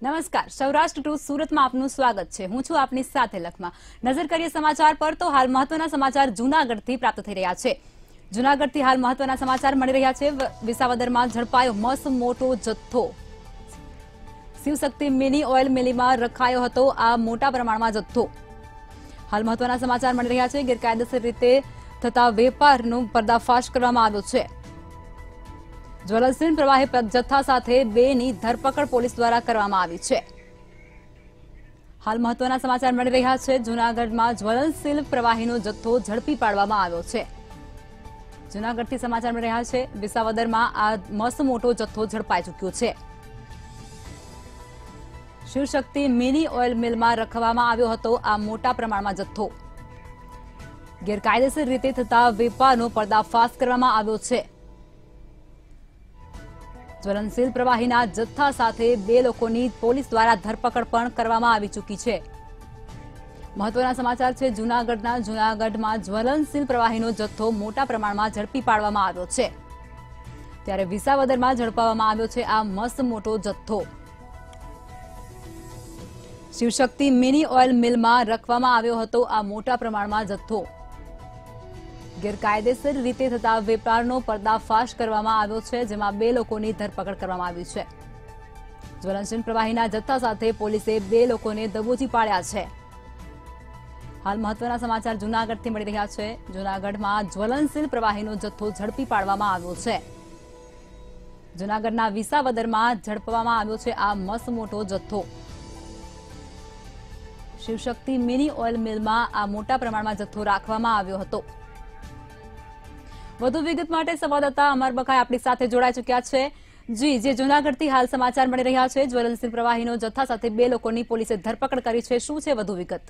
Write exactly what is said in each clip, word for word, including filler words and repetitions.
નમસ્કાર, સૌરાષ્ટ્ર ટુ સુરતમાં આપનું સ્વાગત છે। હું છું આપની સાથે લખમાં। નજર કરીએ સમાચાર પર તો હાલ મહત્વના સમાચાર જૂનાગઢથી પ્રાપ્ત થઈ રહ્યા છે। જૂનાગઢથી હાલ મહત્વના સમાચાર મળી રહ્યા છે। વિસાવદરમાં ઝડપાયો મસ્ત મોટો જથ્થો। શિવશક્તિ મિની ઓઇલ મિલમાં રખાયો હતો આ મોટા પ્રમાણમાં જથ્થો। હાલ મહત્વના સમાચાર મળી રહ્યા છે। ગેરકાયદેસર રીતે થતા વેપારનો પર્દાફાશ કરવામાં આવ્યો છે। જ્વલનશીલ પ્રવાહી જથ્થા સાથે બેની ધરપકડ પોલીસ દ્વારા કરવામાં આવી છે। હાલ મહત્વના સમાચાર મળી રહ્યા છે। જૂનાગઢમાં જ્વલનશીલ પ્રવાહીનો જથ્થો ઝડપી પાડવામાં આવ્યો છે। જૂનાગઢથી સમાચાર મળી રહ્યા છે। વિસાવદરમાં આ મસ્ત મોટો જથ્થો ઝડપાઈ ચૂક્યો છે। શિવશક્તિ મિની ઓઇલ મિલમાં રખવામાં આવ્યો હતો આ મોટા પ્રમાણમાં જથ્થો। ગેરકાયદેસર રીતે થતા વેપારનો પર્દાફાશ કરવામાં આવ્યો છે। જ્વલનશીલ પ્રવાહીના જથ્થા સાથે બે લોકોની પોલીસ દ્વારા ધરપકડ પણ કરવામાં આવી ચૂકી છે। મહત્વના સમાચાર છે। જૂનાગઢના જૂનાગઢમાં જ્વલનશીલ પ્રવાહીનો જથ્થો મોટા પ્રમાણમાં ઝડપી પાડવામાં આવ્યો છે, ત્યારે વિસાવદરમાં ઝડપવામાં આવ્યો છે આ મસ્ત મોટો જથ્થો। શિવશક્તિ મિની ઓઇલ મિલમાં રખવામાં આવ્યો હતો આ મોટા પ્રમાણમાં જથ્થો। ગેરકાયદેસર રીતે થતા વેપારનો પર્દાફાશ કરવામાં આવ્યો છે, જેમાં બે લોકોની ધરપકડ કરવામાં આવી છે। જ્વલનશીલ પ્રવાહીના જથ્થા સાથે પોલીસે બે લોકોને દબોચી પાડ્યા છે। હાલ મહત્વના સમાચાર જૂનાગઢથી મળી રહ્યા છે। જૂનાગઢમાં જ્વલનશીલ પ્રવાહીનો જથ્થો ઝડપી પાડવામાં આવ્યો છે। જૂનાગઢના વિસાવદરમાં ઝડપવામાં આવ્યો છે આ મસ્ત મોટો જથ્થો। શિવશક્તિ મિની ઓઇલ મિલમાં આ મોટા પ્રમાણમાં જથ્થો રાખવામાં આવ્યો હતો। વધુ વિગત માટે સંવાદદાતા અમર બકાય આપણી સાથે જોડાઈ ચૂક્યા છે। જી, જે જૂનાગઢથી હાલ સમાચાર મળી રહ્યા છે, જ્વલનશીલ પ્રવાહીનો જથ્થા સાથે બે લોકોની પોલીસે ધરપકડ કરી છે, શું છે વધુ વિગત?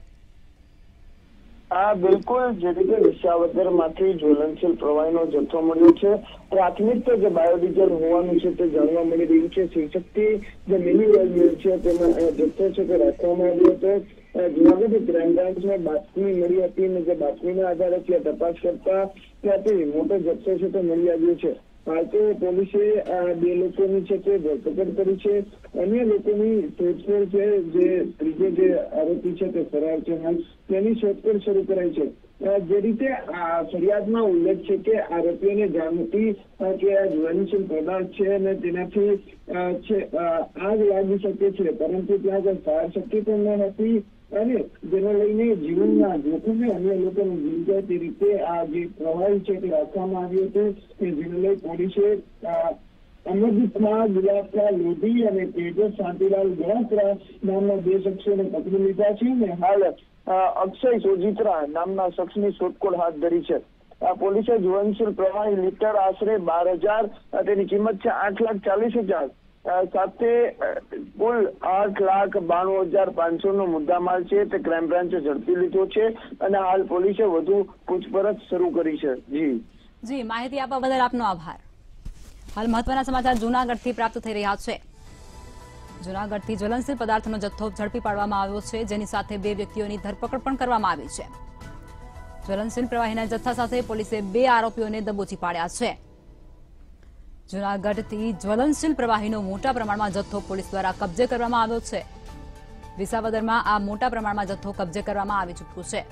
આ બિલકુલ જે રીતે વિસાવદરમાંથી જ્વલનશીલ પ્રવાહીનો જથ્થો મળ્યો છે। પ્રાથમિક તો જે બાયોડીઝલ હોવાનું છે તે જાણવા મળી રહ્યું છે। શિવશક્તિ જે મિની ઓઇલ મિલ છે તેમાં જથ્થો છે તે રાખવામાં આવ્યો હતો। જૂનાગઢ ક્રાઇમ બ્રાન્ચને બાતમી મળી હતી અને જે બાતમીના આધારે ત્યાં તપાસ કરતા ત્યાંથી મોટો જથ્થો છે તે મળી આવ્યો છે। હાલ તો પોલીસે બે લોકોની છે તે ધરપકડ કરી છે। અન્ય લોકોની શોધખોળ છે, જે ત્રીજો જે આરોપી છે તે ફરાર છે હાલ તેની શોધખોળ શરૂ કરાઈ છે। જે રીતે આ ફરિયાદમાં ઉલ્લેખ છે કે આરોપીઓને જાણ હતી કે આ જ્વલનશીલ પદાર્થ છે અને તેનાથી છે આગ લાગી શકે છે, પરંતુ ત્યાં કોઈ ફાયર શક્તિ પણ ન હતી અને જેને લઈને જીવનના જોખમે અન્ય લોકોનો જીવ જાય તે રીતે આ જે પ્રવાહી છે તે રાખવામાં આવ્યું હતું, કે જેને લઈ પોલીસે અમરજીતમાં ગુલાબકા લોધી અને તેજસ શાંતિલાલ ગણાત્રા નામના બે શખ્સોને પકડી લીધા છે અને હાલ અક્ષય સોજિત્રા નામના શખ્સની શોધખોળ હાથ ધરી છે। આ પોલીસે જ્વલનશીલ પ્રવાહી લીટર આશરે બાર હજાર તેની કિંમત છે આઠ લાખ ચાલીસ હજાર સાથે કુલ આઠ લાખ બાણું હજાર પાંચસો નો મુદ્દામાલ છે તે ક્રાઇમ બ્રાન્ચે ઝડપી લીધો છે અને હાલ પોલીસે વધુ પૂછપરછ શરૂ કરી છે। જી જી માહિતી આપવા બદલ આપનો આભાર। હાલ મહત્વના સમાચાર જૂનાગઢથી પ્રાપ્ત થઈ રહ્યા છે। જૂનાગઢથી જ્વલનશીલ પદાર્થનો જથ્થો ઝડપી પાડવામાં આવ્યો છે, જેની સાથે બે વ્યક્તિઓની ધરપકડ પણ કરવામાં આવી છે। જ્વલનશીલ પ્રવાહીના જથ્થા સાથે પોલીસે બે આરોપીઓને દબોચી પાડ્યા છે। જૂનાગઢથી જ્વલનશીલ પ્રવાહીનો મોટા પ્રમાણમાં જથ્થો પોલીસ દ્વારા કબજે કરવામાં આવ્યો છે। વિસાવદરમાં આ મોટા પ્રમાણમાં જથ્થો કબજે કરવામાં આવી ચૂક્યો છે।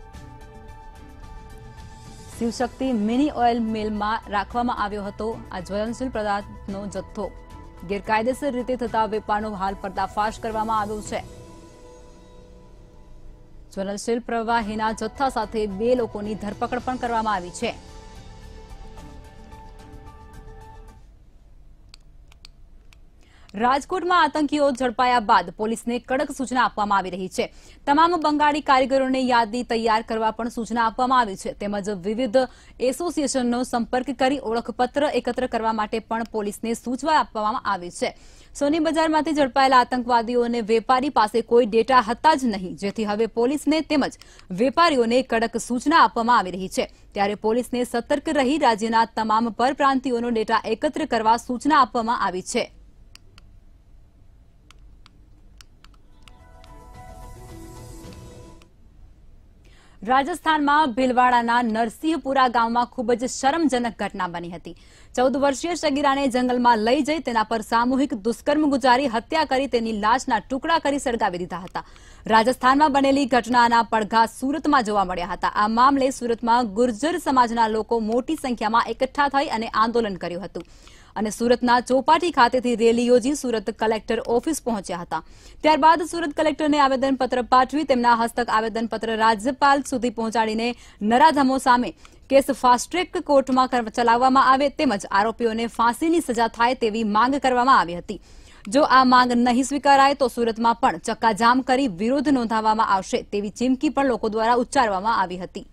શિવશક્તિ મિની ઓઇલ મિલમાં રાખવામાં આવ્યો હતો આ જ્વલનશીલ પદાર્થનો જથ્થો। ગેરકાયદેસર રીતે થતા વેપારનો હાલ પર્દાફાશ કરવામાં આવ્યો છે। જ્વલનશીલ પ્રવાહીના જથ્થા સાથે બે લોકોની ધરપકડ પણ કરવામાં આવી છે। રાજકોટમાં આતંકીઓ ઝડપાયા બાદ પોલીસને કડક સૂચના આપવામાં આવી રહી છે। તમામ બંગાળી કારીગરોને યાદી તૈયાર કરવા પણ સૂચના આપવામાં આવી છે, તેમજ વિવિધ એસોસિએશનનો સંપર્ક કરી ઓળખપત્ર એકત્ર કરવા માટે પણ પોલીસને સૂચના આપવામાં આવી છે। સોની બજારમાંથી ઝડપાયેલા આતંકવાદીઓને વેપારી પાસે કોઈ ડેટા હતા જ નહીં, જેથી હવે પોલીસને તેમજ વેપારીઓને કડક સૂચના આપવામાં આવી રહી છે। ત્યારે પોલીસને સતર્ક રહી રાજ્યના તમામ પરપ્રાંતિયોનો ડેટા એકત્ર કરવા સૂચના આપવામાં આવી છે। રાજસ્થાનમાં ભીલવાડાના નરસિંહપુરા ગામમાં ખૂબ જ શરમજનક ઘટના બની હતી। ચૌદ વર્ષીય સગીરાને જંગલમાં લઈ જઈ તેના પર સામૂહિક દુષ્કર્મ ગુજારી હત્યા કરી તેની લાશના ટુકડા કરી સળગાવી દીધા હતા। રાજસ્થાનમાં બનેલી ઘટનાના પડઘા સુરતમાં જોવા મળ્યા હતા। આ મામલે સુરતમાં ગુર્જર સમાજના લોકો મોટી સંખ્યામાં એકઠા થઈ અને આંદોલન કર્યું હતું અને સુરતના ચોપાટી ખાતેથી રેલી યોજી સુરત કલેક્ટર ઓફિસ પહોંચ્યા હતા। ત્યારબાદ સુરત કલેક્ટરને આવેદનપત્ર પાઠવી તેમના હસ્તક આવેદનપત્ર રાજ્યપાલ સુધી પહોંચાડીને નરાધમો સામે કેસ ફાસ્ટ ટ્રેક કોર્ટમાં ચલાવવામાં આવે તેમજ આરોપીઓને ફાંસીની સજા થાય તેવી માંગ કરવામાં આવી હતી। જો આ માંગ નહીં સ્વીકારાય તો સુરતમાં પણ ચક્કાજામ કરી વિરોધ નોંધાવવામાં આવશે તેવી ચીમકી પણ લોકો દ્વારા ઉચ્ચારવામાં આવી હતી।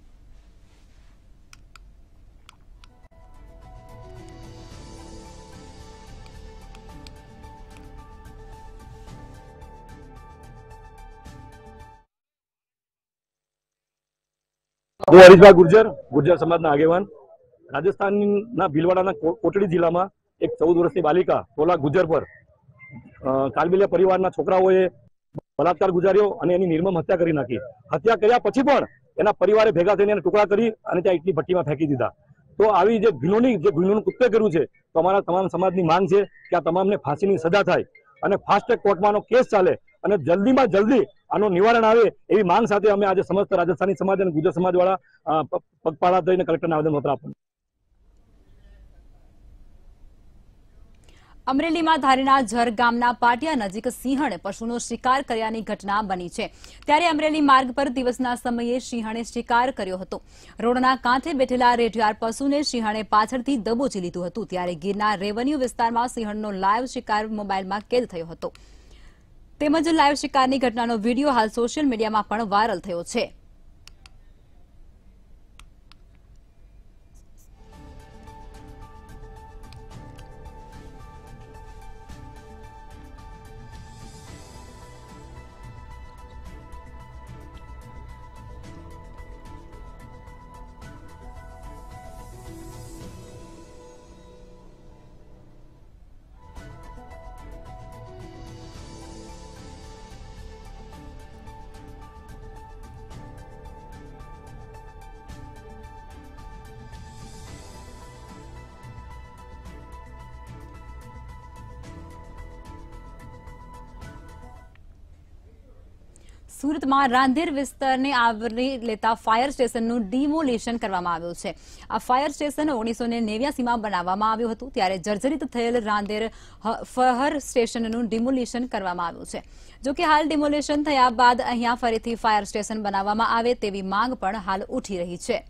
હું હરીશભાઈ ગુર્જર ગુર્જર સમાજના આગેવાન રાજસ્થાનના ભીલવાડાના કોટડી જિલ્લામાં એક ચૌદ વર્ષની બાલિકા તોલા ગુજર પર કાલબિલિયા પરિવારના છોકરાઓએ બલાત્કાર ગુજાર્યો અને એની નિર્મમ હત્યા કરી નાખી। હત્યા કર્યા પછી પણ એના પરિવારે ભેગા થઈને એને ટુકડા કરી અને ત્યાં ઈટની ભઠ્ઠીમાં ફેંકી દીધા। તો આવી જે ગુનોની જે ગુનોનું કૃત્ય કર્યું છે તો અમારા તમામ સમાજની માંગ છે કે આ તમામને ફાંસીની સજા થાય અને ફાસ્ટ ટ્રેક કોર્ટમાં આનો કેસ ચાલે અને જલ્દીમાં જલ્દી આનું નિવારણ આવે એવી માંગ સાથે અમે આજે સમસ્ત રાજસ્થાની સમાજ અને ગુજર સમાજ વાળા પગપાળા થઈને કલેક્ટરને આવેદનપત્ર આપ્યું। અમરેલીમાં ધારીના ઝર ગામના પાટિયા નજીક સિંહણે પશુનો શિકાર કર્યાની ઘટના બની છે। ત્યારે અમરેલી માર્ગ પર દિવસના સમયે સિંહણે શિકાર કર્યો હતો। રોડના કાંઠે બેઠેલા રેઢિયાર પશુને સિંહણે પાછળથી દબોચી લીધું હતું। ત્યારે ગીરના રેવન્યુ વિસ્તારમાં સિંહણનો લાઈવ શિકાર મોબાઈલમાં કેદ થયો હતો તેમજ લાઈવ શિકારની ઘટનાનો વિડીયો હાલ સોશિયલ મીડિયામાં પણ વાયરલ થયો છે। સુરતમાં રાંદેર વિસ્તારને આવરી લેતા ફાયર સ્ટેશનનું ડિમોલિશન કરવામાં આવ્યું છે। આ ફાયર સ્ટેશન ઓગણીસો ને નેવ્યાસીમાં બનાવવામાં આવ્યું હતું। ત્યારે જર્જરિત થયેલ રાંદેર ફાયર સ્ટેશનનું ડિમોલિશન કરવામાં આવ્યું છે। જોકે હાલ ડિમોલિશન થયા બાદ અહીંયા ફરીથી ફાયર સ્ટેશન બનાવવામાં આવે તેવી માંગ પણ હાલ ઉઠી રહી છે।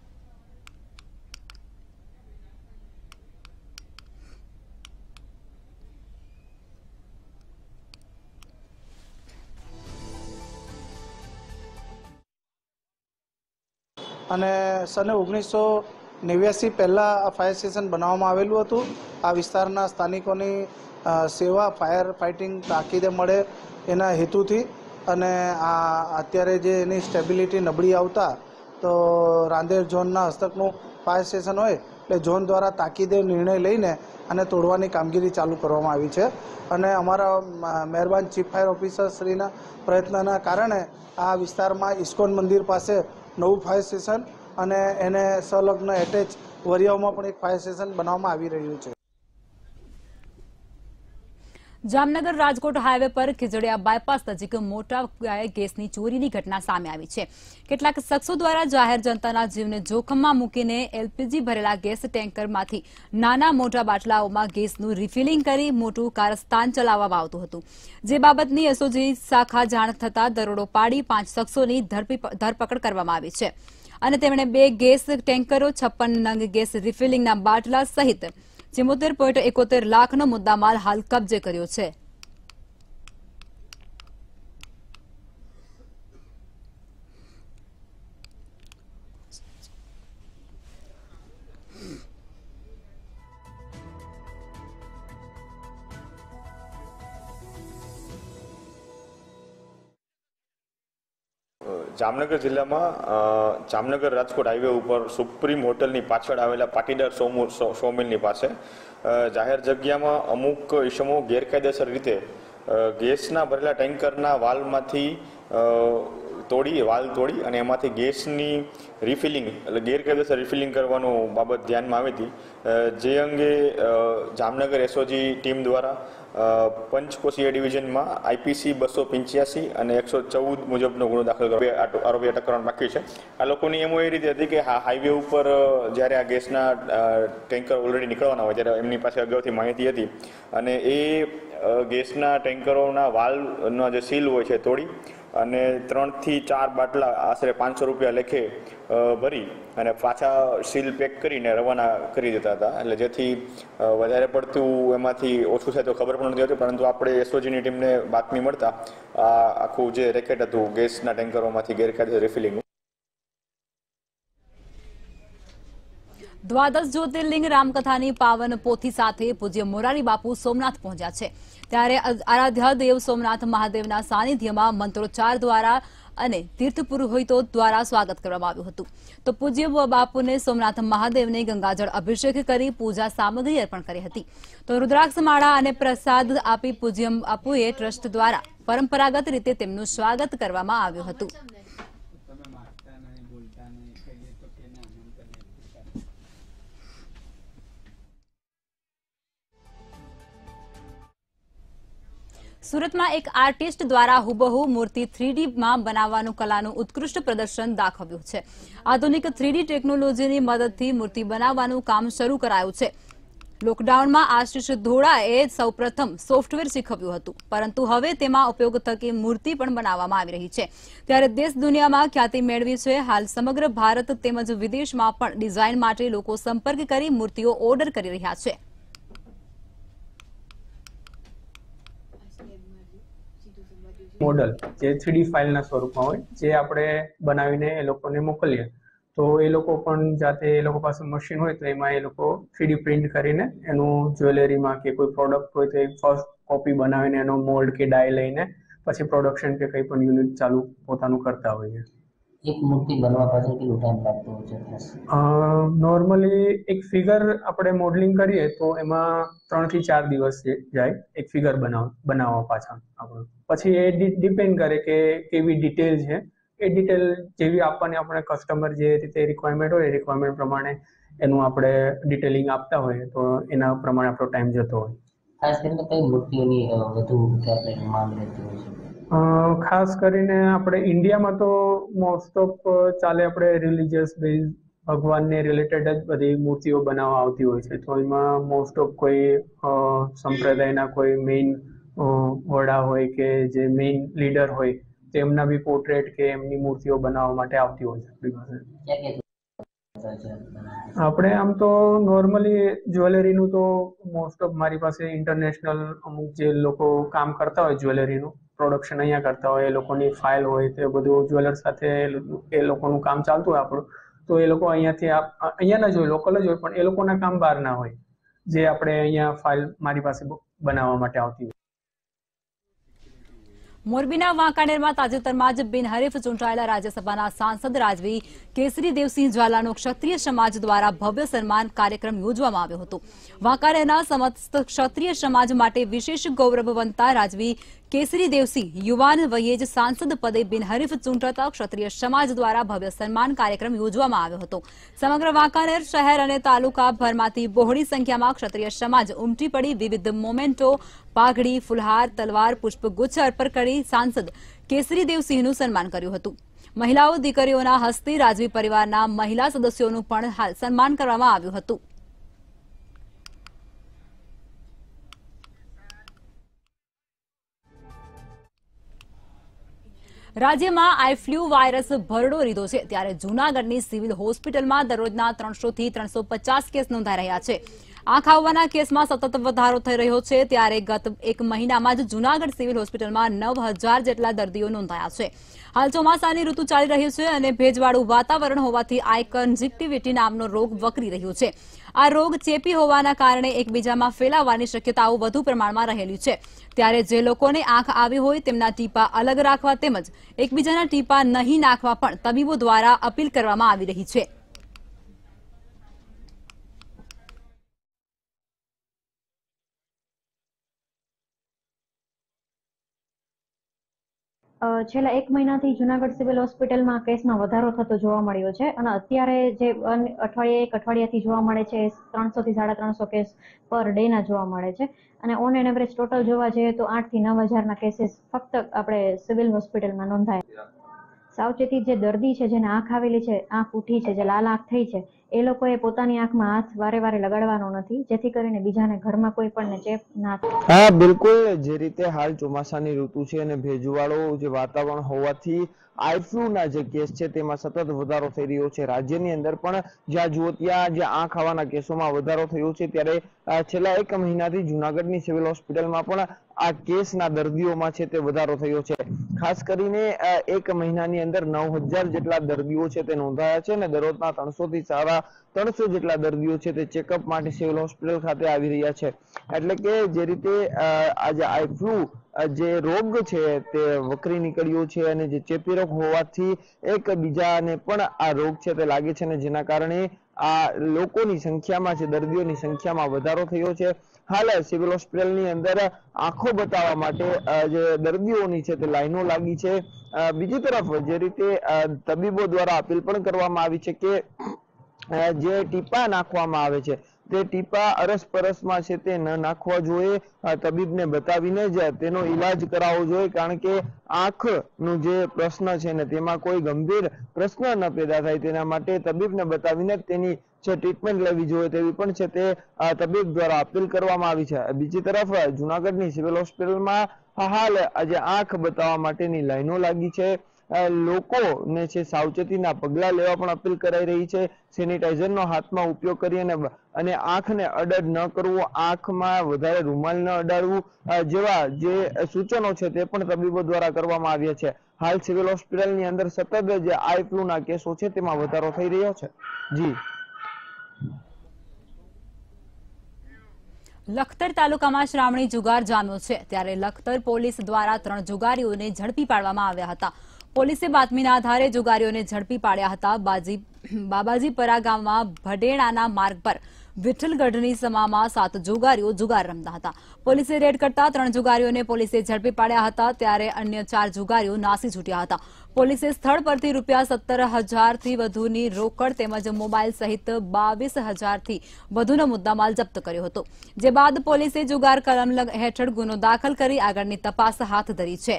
અને સને ઓગણીસો નેવ્યાસી પહેલાં આ ફાયર સ્ટેશન બનાવવામાં આવેલું હતું। આ વિસ્તારના સ્થાનિકોની સેવા ફાયર ફાઇટિંગ તાકીદે મળે એના હેતુથી અને આ અત્યારે જે એની સ્ટેબિલિટી નબળી આવતા તો રાંદેર ઝોનના હસ્તકનું ફાયર સ્ટેશન હોય એટલે ઝોન દ્વારા તાકીદે નિર્ણય લઈને અને તોડવાની કામગીરી ચાલુ કરવામાં આવી છે। અને અમારા મહેરબાન ચીફ ફાયર ઓફિસર શ્રીના પ્રયત્નના કારણે આ વિસ્તારમાં ઇસ્કોન મંદિર પાસે નવું ફાયર સ્ટેશન અને એને સંલગ્ન એટેચ વરિયાઓમાં પણ એક ફાયર સ્ટેશન બનાવવામાં આવી રહ્યું છે। જામનગર રાજકોટ હાઈવે પર ખીજડીયા બાયપાસ નજીક મોટા પાયે ગેસની ચોરીની ઘટના સામે આવી છે। કેટલાક શખ્સો દ્વારા જાહેર જનતાના જીવને જોખમમાં મૂકીને એલપીજી ભરેલા ગેસ ટેન્કરમાંથી નાના મોટા બાટલાઓમાં ગેસનું રિફિલિંગ કરી મોટું કારસ્તાન ચલાવવામાં આવતું હતું। જે બાબતની એસઓજી શાખા જાણ થતાં દરોડો પાડી પાંચ શખ્સોની ધરપકડ કરવામાં આવી છે અને તેમણે બે ગેસ ટેન્કરો છપ્પન નંગ ગેસ રિફિલિંગના બાટલા સહિત ચુમ્મોતેર પોઈન્ટ એકોતેર લાખનો મુદ્દામાલ હાલ કબજે કર્યો છે। જામનગર જિલ્લામાં જામનગર રાજકોટ હાઈવે ઉપર સુપ્રીમ હોટલની પાછળ આવેલા પાટીદાર સોમિલની પાસે જાહેર જગ્યામાં અમુક ઇસમો ગેરકાયદેસર રીતે ગેસના ભરેલા ટેન્કરના વાલ્વમાંથી તોડી વાલ તોડી અને એમાંથી ગેસની રિફિલિંગ એટલે ગેરકાયદેસર રિફિલિંગ કરવાનું બાબત ધ્યાનમાં આવી હતી, જે અંગે જામનગર એસઓજી ટીમ દ્વારા પંચકોશીય ડિવિઝનમાં આઈપીસી બસો પંચ્યાસી અને એકસો ચૌદ મુજબનો ગુનો દાખલ કરવા આરોપી અટક કરવાનું બાકી છે. આ લોકોની એમ એ રીતે હતી કે હાઈવે ઉપર જ્યારે આ ગેસના ટેન્કર ઓલરેડી નીકળવાના હોય ત્યારે એમની પાસે અગાઉથી માહિતી હતી અને એ ગેસના ટેન્કરોના વાલ્વના જે સીલ હોય છે તોડી અને ત્રણથી ચાર બાટલા આશરે પાંચસો રૂપિયા લેખે ભરી અને પાછા સીલ પેક કરીને રવાના કરી દેતા હતા. એટલે જેથી વધારે પડતું એમાંથી ઓછું થાય તો ખબર પણ નથી હોતી, પરંતુ આપણે એસઓજીની ટીમને બાતમી મળતા આ આખું જે રેકેટ હતું ગેસના ટેન્કરોમાંથી ગેરકાયદેસર રિફિલિંગ. દ્વાદશ જ્યોતિર્લિંગ રામકથાની પાવન પોથી સાથે પૂજ્ય મોરારી બાપુ સોમનાથ પહોંચ્યા છે. ત્યારે આરાધ્ય દેવ સોમનાથ મહાદેવના સાનિધ્યમાં મંત્રોચ્ચાર દ્વારા અને તીર્થ પુરોહિતો દ્વારા સ્વાગત કરવામાં આવ્યું હતું. તો પૂજ્ય બાપુને સોમનાથ મહાદેવને ગંગાજળ અભિષેક કરી પૂજા સામગ્રી અર્પણ કરી હતી. તો રુદ્રાક્ષ માળા અને પ્રસાદ આપી પૂજ્ય બાપુએ ટ્રસ્ટ દ્વારા પરંપરાગત રીતે તેમનું સ્વાગત કરવામાં આવ્યું હતું. સુરતમાં એક આર્ટિસ્ટ દ્વારા હુબહુ મૂર્તિ થ્રીડી માં બનાવવાનું કલાનું ઉત્કૃષ્ટ પ્રદર્શન દાખવ્યું છે. આધુનિક થ્રીડી ટેકનોલોજીની મદદથી મૂર્તિ બનાવવાનું કામ શરૂ કરાયું છે. લોકડાઉનમાં આશિષ ધોળાએ સૌપ્રથમ સોફ્ટવેર શીખવ્યું હતું, પરંતુ હવે તેમાં ઉપયોગ થકી મૂર્તિ પણ બનાવવામાં આવી રહી છે. ત્યારે દેશ દુનિયામાં ખ્યાતિ મેળવી છે. હાલ સમગ્ર ભારત તેમજ વિદેશમાં પણ ડિઝાઇન માટે લોકો સંપર્ક કરી મૂર્તિઓ ઓર્ડર કરી રહ્યા છે. મોડલ જે થ્રીડી ફાઇલના સ્વરૂપમાં હોય, જે આપણે બનાવીને એ લોકોને મોકલીએ તો એ લોકો પણ જાતે એ લોકો પાસે મશીન હોય તો એમાં એ લોકો થ્રીડી પ્રિન્ટ કરીને એનું જ્વેલરીમાં કે કોઈ પ્રોડક્ટ હોય તો એક ફર્સ્ટ કોપી બનાવીને એનો મોલ્ડ કે ડાય લઈને પછી પ્રોડક્શન કે કંઈ પણ યુનિટ ચાલુ પોતાનું કરતા હોઈએ. એક મૂર્તિ બનવા પાછળ કેટલો ટાઈમ લાગતો હોય છે? નોર્મલી એક ફિગર આપણે મોડલિંગ કરીએ તો એમાં ત્રણ થી ચાર દિવસ જાય એક ફિગર બનાવ બનાવવા પાછળ આપણું. પછી એ ડિપેન્ડ કરે કે કેવી ડિટેલ છે, એ ડિટેલ જેવી આપવાની આપણે કસ્ટમર જે રીતે રિક્વાયરમેન્ટ હોય એ રિક્વાયરમેન્ટ પ્રમાણે એનું આપણે ડિટેલિંગ આપતા હોઈએ તો એના પ્રમાણે આપણો ટાઈમ જતો હોય. ખાસ કરીને કઈ મૂર્તિઓની વધુ માંગ રહેતી હોય છે? ખાસ કરીને આપણે ઇન્ડિયામાં તો મોસ્ટ ઓફ ચાલે આપણે રિલિજિયસ બેઝ ભગવાનને રિલેટેડ જ બધી મૂર્તિઓ બનાવવા આવતી હોય છે. તો એમાં મોસ્ટ ઓફ કોઈ સંપ્રદાયના કોઈ મેઇન વડા હોય કે જે મેઇન લીડર હોય તેમના બી પોર્ટ્રેટ કે એમની મૂર્તિઓ બનાવવા માટે આવતી હોય છે આપણી પાસે. આપણે આમ તો નોર્મલી જ્વેલરીનું તો મોસ્ટ ઓફ મારી પાસે ઇન્ટરનેશનલ અમુક જે લોકો કામ કરતા હોય જ્વેલરીનું પ્રોડક્શન અહીંયા કરતા હોય એ લોકોની ફાઇલ હોય તો બધું જ્વેલર સાથે એ લોકોનું કામ ચાલતું હોય આપણું, તો એ લોકો અહીંયાથી અહીંયાના જ હોય, લોકલ જ હોય, પણ એ લોકોના કામ બહાર ના હોય જે આપણે અહીંયા ફાઇલ મારી પાસે બનાવવા માટે આવતી હોય. મોરબીના વાંકાનેરમાં તાજેતરમાં જ બિનહરીફ ચૂંટાયેલા રાજ્યસભાના સાંસદ રાજવી કેસરી દેવસિંહ ઝાલાનો ક્ષત્રિય સમાજ દ્વારા ભવ્ય સન્માન કાર્યક્રમ યોજવામાં આવ્યો હતો. વાંકાનેરના સમસ્ત ક્ષત્રિય સમાજ માટે વિશેષ ગૌરવવંતા રાજવી કેસરી દેવસિંહ યુવાન વયે જ સાંસદ પદે બિનહરીફ ચૂંટાતા ક્ષત્રિય સમાજ દ્વારા ભવ્ય સન્માન કાર્યક્રમ યોજવામાં આવ્યો હતો. સમગ્ર વાંકાનેર શહેર અને તાલુકા ભરમાંથી બહોળી સંખ્યામાં ક્ષત્રિય સમાજ ઉમટી પડી વિવિધ મોમેન્ટો, પાઘડી, ફુલહાર, તલવાર, પુષ્પગુચ્છ અર્પણ કરી સાંસદ કેસરી દેવસિંહનું સન્માન કર્યું હતું. મહિલાઓ દીકરીઓના હસ્તે રાજવી પરિવારના મહિલા સદસ્યોનું પણ હાલ સન્માન કરવામાં આવ્યું હતું. રાજ્યમાં આઈ ફ્લુ વાયરસ ભરડો લીધો છે. ત્યારે જૂનાગઢની સિવિલ હોસ્પિટલમાં દરરોજના ત્રણસો થી ત્રણસો પચાસ કેસ નોંધાઈ રહ્યા છે. આંખ આવવાના કેસમાં સતત વધારો થઈ રહ્યો છે. ત્યારે ગત એક મહિનામાં જ જૂનાગઢ સિવિલ હોસ્પિટલમાં નવ હજાર જેટલા દર્દીઓ નોંધાયા છે. હાલ ચોમાસાની ઋતુ ચાલી રહી છે અને ભેજવાળું વાતાવરણ હોવાથી આઈ કન્જક્ટિવિટી નામનો રોગ વકરી રહ્યો છે. આ રોગ ચેપી હોવાના કારણે એકબીજામાં ફેલાવાની શક્યતાઓ વધુ પ્રમાણમાં રહેલી છે. ત્યારે જે લોકોને આંખ આવી હોય તેમના ટીપા અલગ રાખવા તેમજ એકબીજાના ટીપા નહીં નાખવા પણ તબીબો દ્વારા અપીલ કરવામાં આવી રહી છે. છેલ્લા એક મહિનાથી જુનાગઢ સિવિલ હોસ્પિટલમાં કેસમાં વધારો થતો જોવા મળ્યો છે અને અત્યારે જે અઠવાડિયે એક અઠવાડિયાથી જોવા મળે છે ત્રણસો થી સાડા ત્રણસો કેસ પર ડે ના જોવા મળે છે અને ઓન એન એવરેજ ટોટલ જોવા જઈએ તો આઠ થી નવ હજારના કેસીસ ફક્ત આપણે સિવિલ હોસ્પિટલમાં નોંધાયા. સાવચેતી જે દર્દી છે જેને આંખ આવેલી છે, આંખ ઉઠી છે, જે લાલ આંખ થઈ છે, એ લોકોએ પોતાની આંખમાં હાથ વારે વારે લગાડવાનો નથી, જેથી કરીને બીજાને ઘરમાં કોઈ પણ ચેપ ના થાય. હા બિલકુલ, જે રીતે હાલ ચોમાસાની ઋતુ છે અને ભેજવાળું જે વાતાવરણ હોવાથી આઈફ્લૂના જે કેસ છે તેમાં સતત વધારો થઈ રહ્યો છે. રાજ્યની અંદર પણ જ્યાં જુઓ ત્યાં જે આંખ આવવાના કેસોમાં વધારો થયો છે, ત્યારે છેલ્લા એક મહિનાથી જુનાગઢની સિવિલ હોસ્પિટલમાં પણ આ કેસના દર્દીઓમાં છે તે વધારો થયો છે. ખાસ કરીને એક મહિનાની અંદર નવ હજાર જેટલા દર્દીઓ છે તે નોંધાયા છે અને દરરોજના ત્રણસો થી સાડા ત્રણસો જેટલા દર્દીઓ છે તે ચેકઅપ માટે સિવિલ હોસ્પિટલ ખાતે આવી રહ્યા છે. એટલે કે જે રીતે આજે આઈ ફ્લૂ જે રોગ છે તે વકરી નીકળ્યો છે અને જે ચેપી રોગ હોવાથી એકબીજાને પણ આ રોગ છે તે લાગે છે અને જેના કારણે આ લોકોની સંખ્યામાં છે, દર્દીઓની સંખ્યામાં વધારો થયો છે. હાલ સિવિલ હોસ્પિટલની અંદર આંખો બતાવવા માટે જે દર્દીઓની છે તે લાઈનો લાગી છે. બીજી તરફ જે રીતે તબીબો દ્વારા અપીલ પણ કરવામાં આવી છે કે જે ટીપા નાખવામાં આવે છે તે ટીપા અરસપરસમાં છે તે ન નાખવા જોઈએ, તબીબને બતાવીને જ તેનો ઈલાજ કરાવવો જોઈએ, કારણ કે આંખનો જે પ્રશ્ન છે ને તેમાં કોઈ ગંભીર પ્રશ્ન ન પેદા થાય તેના માટે તબીબને બતાવીને તેની જે ટ્રીટમેન્ટ લેવી જોઈએ તેવી પણ છે તે તબીબ દ્વારા અપીલ કરવામાં આવી છે. બીજી તરફ જુનાગઢની સિવિલ હોસ્પિટલમાં હાલ આજે આંખ બતાવવા માટેની લાઈનો લાગી છે. લોકોને છે સાવચેતીના પગલા લેવા પણ અપીલ કરાઈ રહી છે. સેનિટાઈઝરનો હાથમાં ઉપયોગ કરી અને અને આંખને અડડ ન કરવું, આંખમાં વધારે રૂમાલ ન અડાડવું જેવા જે સૂચનો છે તે પણ તબીબો દ્વારા કરવામાં આવ્યા છે. હાલ સિવિલ હોસ્પિટલની અંદર સતત જે આઈ ફ્લૂના કેસો છે તેમાં વધારો થઈ રહ્યો છે. જી લખતર તાલુકામાં શ્રાવણી જુગાર જામ્યો છે, ત્યારે લખતર પોલીસ દ્વારા ત્રણ જુગારીઓને ઝડપી પાડવામાં આવ્યા હતા. પોલીસે બાતમીના આધારે જુગારીઓને ઝડપી પાડ્યા હતા. બાજી બાબાજીપરા ગામમાં ભડેણાના માર્ગ પર વિઠ્ઠલગઢની સમામાં સાત જુગારીઓ જુગાર રમતા હતા. પોલીસે રેડ કરતા ત્રણ જુગારીઓને પોલીસે ઝડપી પાડ્યા હતા, ત્યારે અન્ય ચાર જુગારીઓ નાસી છૂટ્યા હતા. પોલીસે સ્થળ પરથી રૂપિયા સત્તર હજારથી વધુની રોકડ તેમજ મોબાઈલ સહિત બાવીસ હજારથી વધુનો મુદ્દામાલ જપ્ત કર્યો હતો. જે બાદ પોલીસે જુગાર કલમ હેઠળ ગુનો દાખલ કરી આગળની તપાસ હાથ ધરી છે.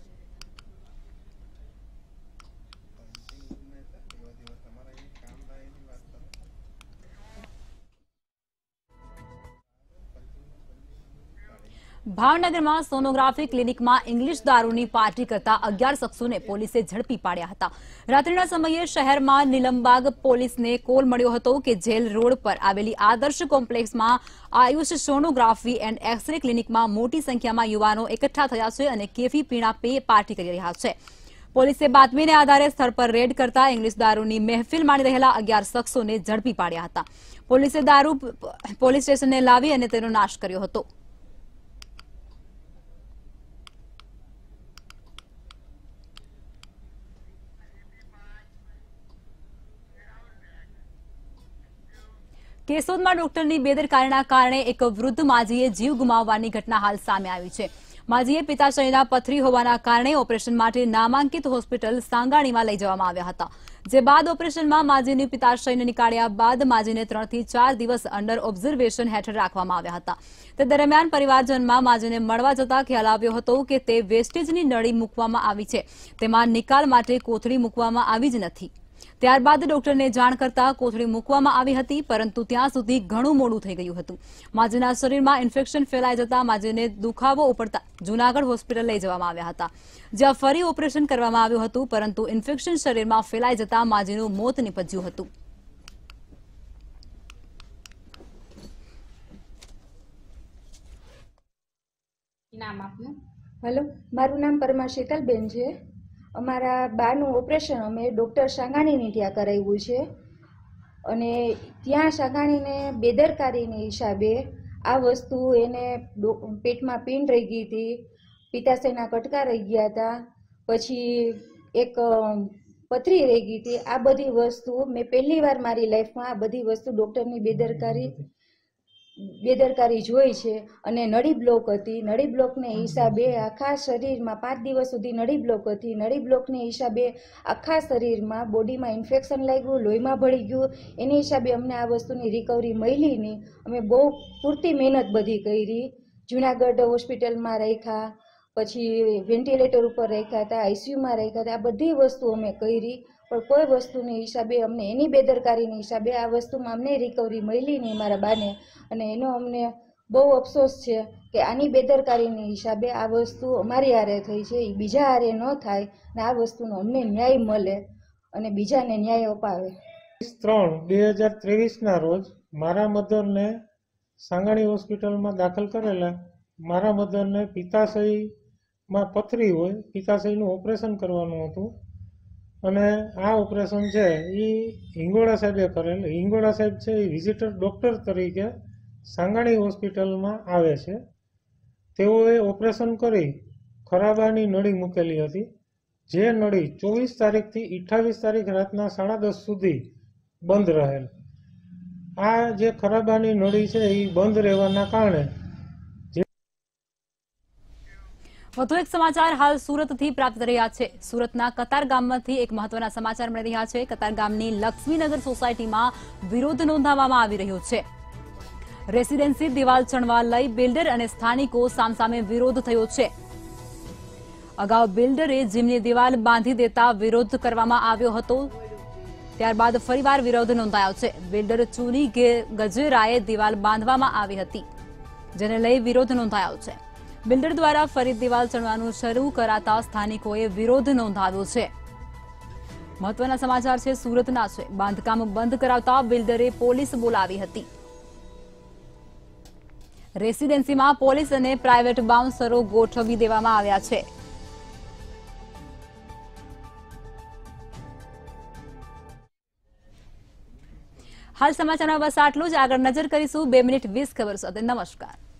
ભાવનગરમાં સોનોગ્રાફી ક્લિનિકમાં ઇંગ્લિશ દારૂની પાર્ટી કરતા અગિયાર શખ્સોને પોલીસે ઝડપી પાડ્યા હતા. રાત્રિના સમયે શહેરમાં નીલમબાગ પોલીસને કોલ મળ્યો હતો કે જેલ રોડ પર આવેલી આદર્શ કોમ્પ્લેક્સમાં આયુષ સોનોગ્રાફી એન્ડ એક્સરે ક્લિનિકમાં મોટી સંખ્યામાં યુવાનો એકઠા થયા છે અને કેફી પીણા પે પાર્ટી કરી રહ્યા છે. પોલીસે બાતમીને આધારે સ્થળ પર રેડ કરતા ઇંગ્લિશ દારૂની મહેફિલ માણી રહેલા અગિયાર શખ્સોને ઝડપી પાડ્યા હતા. પોલીસે દારૂ પોલીસ સ્ટેશને લાવી અને તેનો નાશ કર્યો હતો. કેશોદમાં ડોક્ટરની બેદરકારીના કારણે એક વૃદ્ધ માજીએ જીવ ગુમાવવાની ઘટના હાલ સામે આવી છે. માજીએ પિતાશયના પથરી હોવાના કારણે ઓપરેશન માટે નામાંકિત હોસ્પિટલ સાંગાણીમાં લઈ જવામાં આવ્યા હતા. જે બાદ ઓપરેશનમાં માજીની પિતાશયને નીકાળ્યા બાદ માજીને ત્રણ થી ચાર દિવસ અંડર ઓબ્ઝર્વેશન હેઠળ રાખવામાં આવ્યા હતા. તે દરમિયાન પરિવારજનમાં માજીને મળવા જતા ખ્યાલ આવ્યો હતો કે તે વેસ્ટેજની નળી મૂકવામાં આવી છે, તેમાં નિકાલ માટે કોથળી મૂકવામાં આવી જ નથી. ત્યારબાદ ડોક્ટરને જાણ કરતા કોથળી મૂકવામાં આવી હતી, પરંતુ ત્યાં સુધી ઘણું મોડું થઈ ગયું હતું. માજીના શરીરમાં ઇન્ફેક્શન ફેલાઈ જતા માજીને દુખાવો ઉપડતા જૂનાગઢ હોસ્પિટલ લઈ જવામાં આવ્યા હતા, જ્યાં ફરી ઓપરેશન કરવામાં આવ્યું હતું, પરંતુ ઇન્ફેક્શન શરીરમાં ફેલાઈ જતા માજીનું મોત નીપજ્યું હતું. નામ આપનું? હેલો, મારું નામ પરમાર શીતલબેન છે. અમારા બાનું ઓપરેશન અમે ડૉક્ટર સાંગાણીની ત્યાં કરાવ્યું છે અને ત્યાં સાંગાણીને બેદરકારીની હિસાબે આ વસ્તુ એને પેટમાં પીન રહી ગઈ હતી, પિત્તાશયના કટકા રહી ગયા હતા, પછી એક પથરી રહી ગઈ હતી. આ બધી વસ્તુ મેં પહેલી વાર મારી લાઈફમાં આ બધી વસ્તુ ડૉક્ટરની બેદરકારી બેદરકારી જોઈ છે અને નળી બ્લોક હતી. નળી બ્લોકને હિસાબે આખા શરીરમાં પાંચ દિવસ સુધી નળી બ્લોક હતી. નળી બ્લોકને હિસાબે આખા શરીરમાં બોડીમાં ઇન્ફેક્શન લાગ્યું, લોહીમાં ભળી ગયું. એની હિસાબે અમને આ વસ્તુની રિકવરી મળી નહીં. અમે બહુ પૂરતી મહેનત બધી કરી. જુનાગઢ હોસ્પિટલમાં રાખ્યા, પછી વેન્ટિલેટર ઉપર રાખ્યા હતા, આઈસીયુમાં રાખ્યા હતા. આ બધી વસ્તુ અમે કરી, પણ કોઈ વસ્તુની હિસાબે અમને એની બેદરકારીની હિસાબે આ વસ્તુમાં અમને રિકવરી મળી નહીં મારા બાને. અને એનો અમને બહુ અફસોસ છે કે આની બેદરકારીની હિસાબે આ વસ્તુ અમારી હારે થઈ છે, એ બીજા હારે ન થાય ને આ વસ્તુનો અમને ન્યાય મળે અને બીજાને ન્યાય અપાવે. ત્રણ બે હજાર ત્રેવીસના રોજ મારા મધરને સાંગાણી હોસ્પિટલમાં દાખલ કરેલા. મારા મધરને પિત્તાશયમાં પથરી હોય, પિત્તાશયનું ઓપરેશન કરવાનું હતું અને આ ઓપરેશન છે એ હિંગોળા સાહેબે કરેલ. હિંગોળા સાહેબ છે એ વિઝિટર ડૉક્ટર તરીકે સાંગાણી હોસ્પિટલમાં આવે છે. તેઓએ ઓપરેશન કરી ખરાબાની નળી મૂકેલી હતી, જે નળી ચોવીસ તારીખથી અઠ્ઠાવીસ તારીખ રાતના સાડા દસ સુધી બંધ રહેલ. આ જે ખરાબાની નળી છે એ બંધ રહેવાના કારણે વધુ એક સમાચાર હાલ સુરતથી પ્રાપ્ત રહ્યા છે. સુરતના કતાર ગામમાંથી એક મહત્વના સમાચાર મળી રહ્યા છે. કતાર ગામની લક્ષ્મીનગર સોસાયટીમાં વિરોધ નોંધાવવામાં આવી રહ્યો છે. રેસીડેન્સી દિવાલ ચણવા લઈ બિલ્ડર અને સ્થાનિકો સામસામે વિરોધ થયો છે. અગાઉ બિલ્ડરે જીમની દિવાલ બાંધી દેતા વિરોધ કરવામાં આવ્યો હતો, ત્યારબાદ ફરીવાર વિરોધ નોંધાયો છે. બિલ્ડર ચૂની ગજેરાએ દિવાલ બાંધવામાં આવી હતી, જેને લઈ વિરોધ નોંધાયો છે. બિલ્ડર દ્વારા ફરી દિવાલ ચણવાનું શરૂ કરાતા સ્થાનિકોએ વિરોધ નોંધાવ્યો છે. મહત્વના સમાચાર છે સુરતના છે. બાંધકામ બંધ કરાવતા બિલ્ડરે પોલીસ બોલાવી હતી. રેસીડેન્સીમાં પોલીસ અને પ્રાઇવેટ બાઉન્સરો ગોઠવી દેવામાં આવ્યા છે. હાલ સમાચારમાં બસ આટલું જ. આગળ નજર કરીશું બે મિનિટ વીસ ખબર સાથે. નમસ્કાર.